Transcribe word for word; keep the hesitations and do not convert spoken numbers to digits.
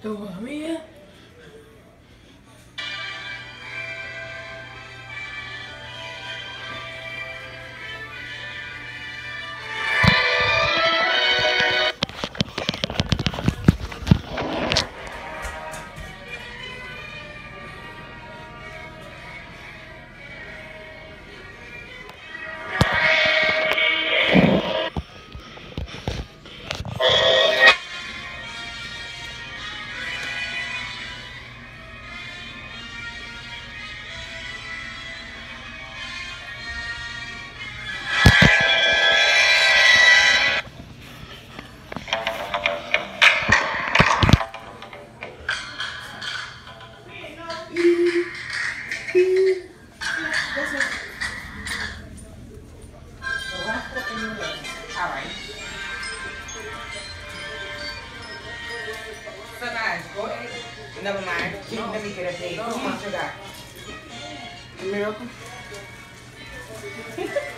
Todavía. Alright. So guys, go ahead. Never mind. Let me get a date. How much you got? Miracle.